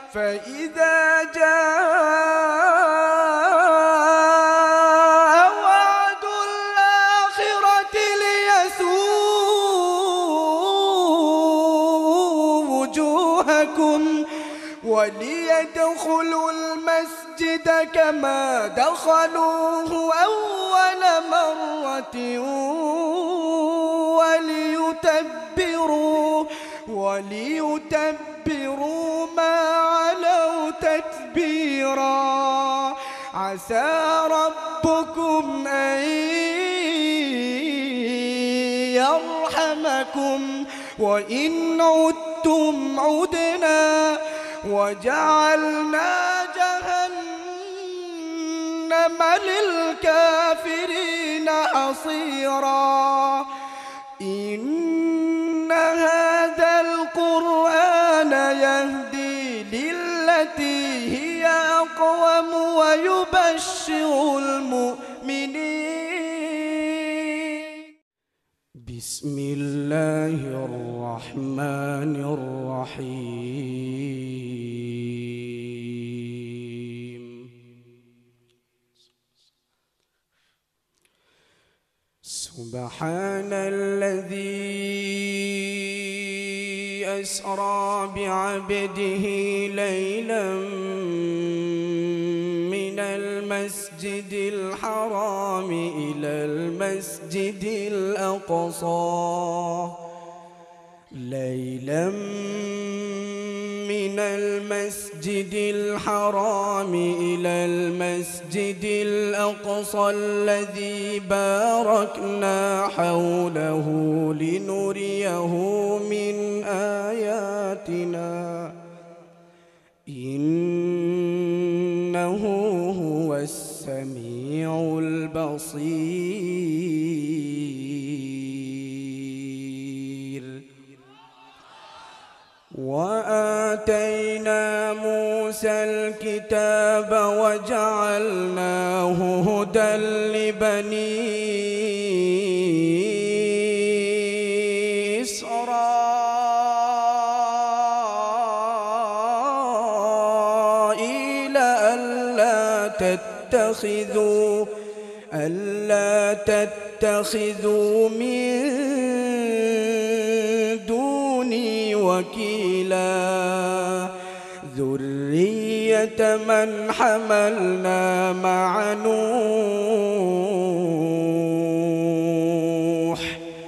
فإذا جاء وعد الآخرة ليسوءوا وجوهكم وليدخلوا المسجد كما دخلوه أول مرة وليتبروا ما علوا تتبيرا. عسى ربكم أن يرحمكم وإن عدتم عدنا وجعلنا جهنم للكافرين حصيرا. إن هذا القرآن يهدي للتي هي أقوم ويبشر المؤمنين. بسم الله الرحمن الرحيم. سبحان الذي أسرى بعبده ليلا من المسجد الحرام إلى المسجد الأقصى من المسجد الحرام إلى المسجد الأقصى الذي باركنا حوله لنريه من آياتنا إنه هو السميع البصير. وآتينا موسى الكتاب وجعلناه هدى لبني إسرائيل ألا تتخذوا من دوني وكيلا ذرية من حملنا مع نوح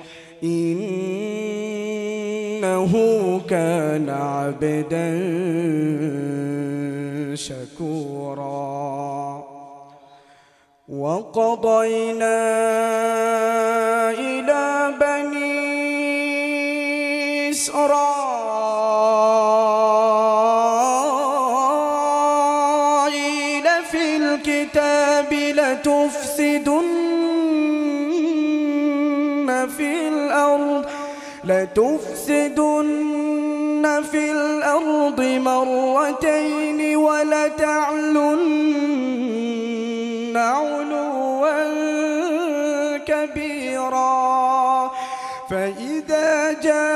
إنه كان عبدا شكورا. وقضينا إلى بني إسرائيل في الكتاب لتفسدن في الأرض مرتين ولتعلن علوا كبيرا. فإذا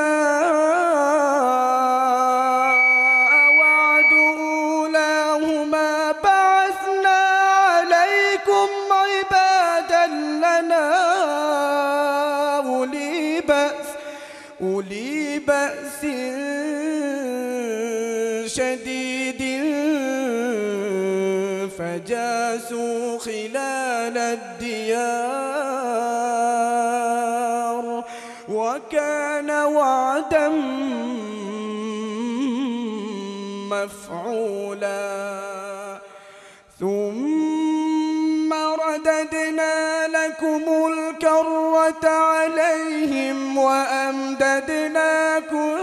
جاء وعد أولاهما بعثنا عليكم عبادا لنا أولي بأس شديد فجاسوا خلال الديار وكان وعدا مفعولا. ثم رددنا لكم الكرة عليهم وأمددناكم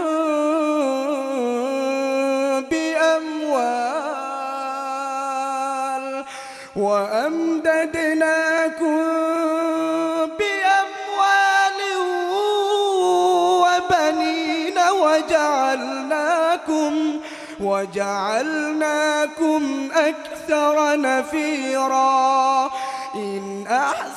بأموال وبنين وجعلناكم أكثر نفيرا. إن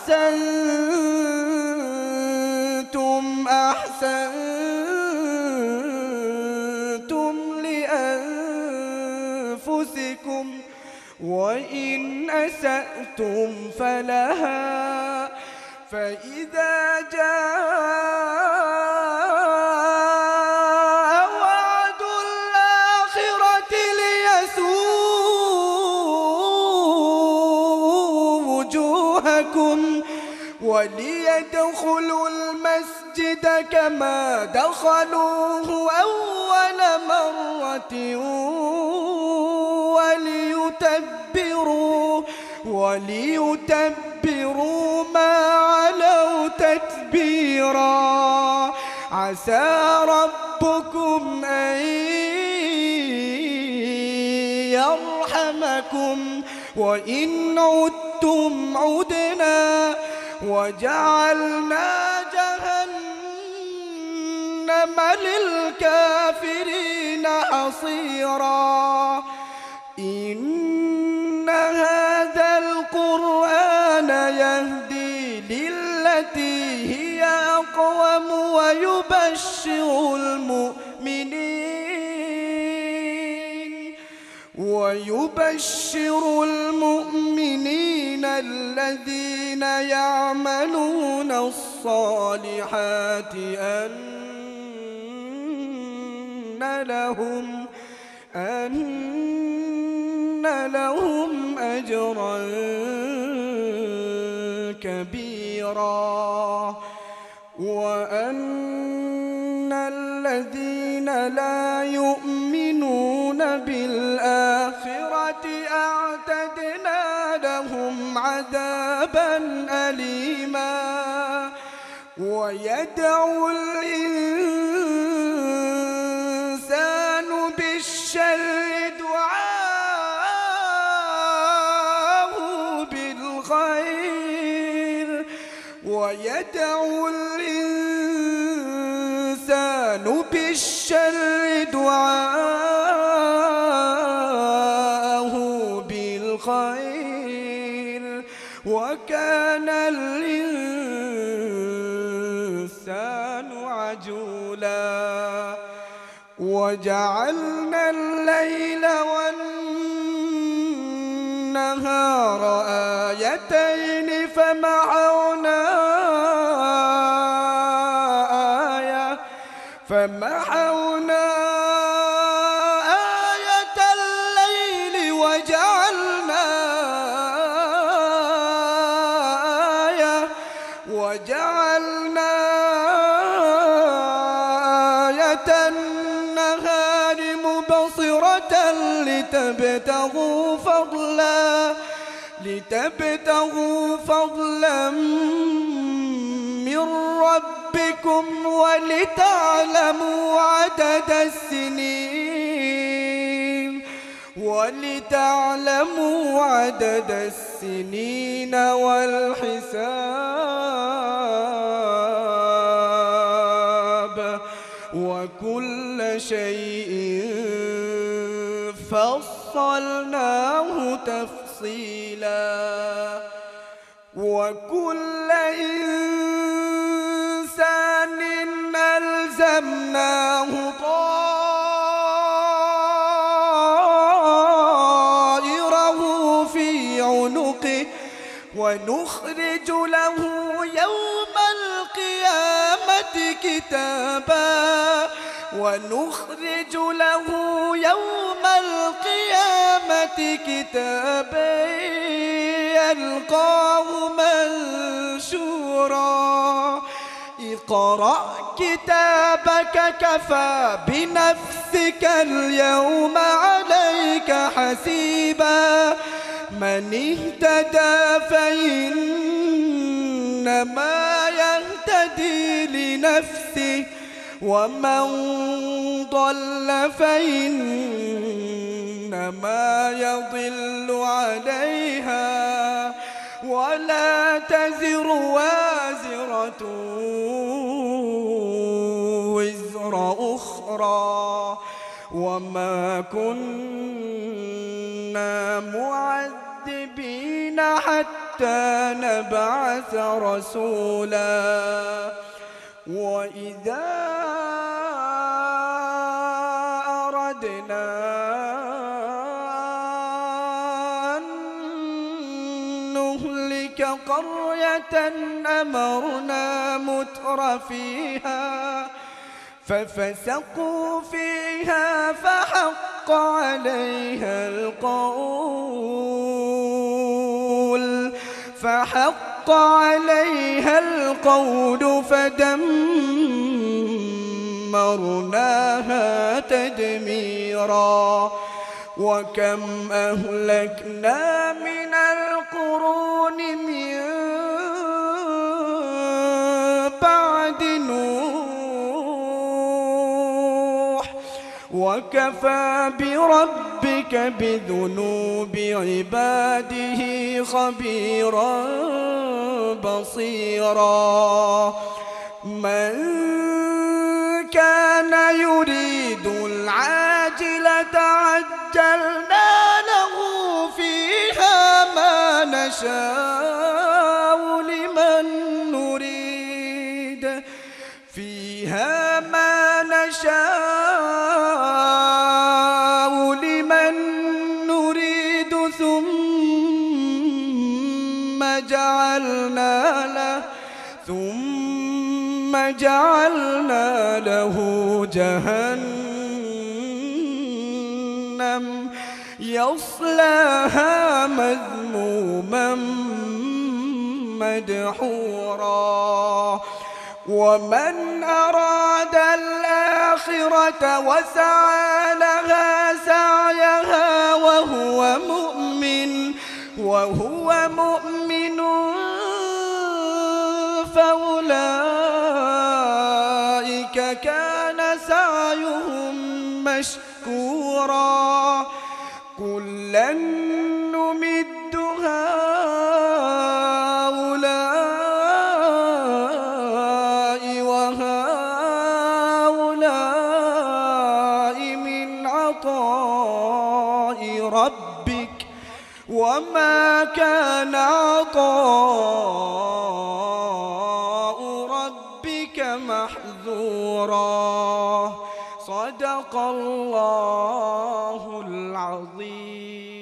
أحسنتم أحسنتم لأنفسكم أنفسكم وإن أسأتم فلها فإذا جاء وعد الآخرة ليسوءوا وجوهكم وليدخلوا المسجد كما دخلوه أول مرة وليتبروا ما علوا تتبيرا. عسى ربكم أن يرحمكم وإن عدتم عدنا وجعلنا جهنم للكافرين حصيرا. إن هذا القرآن يهدي للتي هي أقوم ويبشر المؤمنين الذين يعملون الصالحات أن لهم أجرا كبيرا وأن الذين لا يؤمنون بالآخرة أعتدنا لهم عذابا أليما. ويدعو الإنسان بالشر دعاءه بالخير وكان الإنسان عجولا. وجعلنا الليل والنهار آيتين فمحونا آية الليل وجعلنا آية النهار مبصرة لتبتغوا فضلا من ربكم ولتعلموا عدد السنين والحساب وكل شيء فصلناه تفصيلا. وكل إنسان ألزمناه طائره في عنقه ونخرج له يوم القيامة كتابا يلقاه منشورا. اقرأ كتابك كفى بنفسك اليوم عليك حسيبا. من اهتدى فإنما يهتدي لنفسه ومن ضل فإنما يضل عليها ولا تزر وازرة وزر أخرى وما كنا معذبين حتى نبعث رسولا. وإذا أردنا نهلك قرية أمرنا متر فيها ففسقوا فيها فحق عليها القول فدمرناها تدميرا وكم أهلكنا من القرون من بعد نوح وكفى بربك بذنوب عباده خبيرا بصيرا من كان يريد العاجلة عجلنا له فيها ما نشاء لمن نريد ثم جعلنا له جهنم يصلاها مذموما مدحورا ومن أراد الآخرة وسعى لها سعيها وهو مؤمن فأولئك كان سعيهم مشكورا كلا نمد هؤلاء وهؤلاء من عطاء ربك وما كان عطاء ربك محظورا صدق الله العظيم.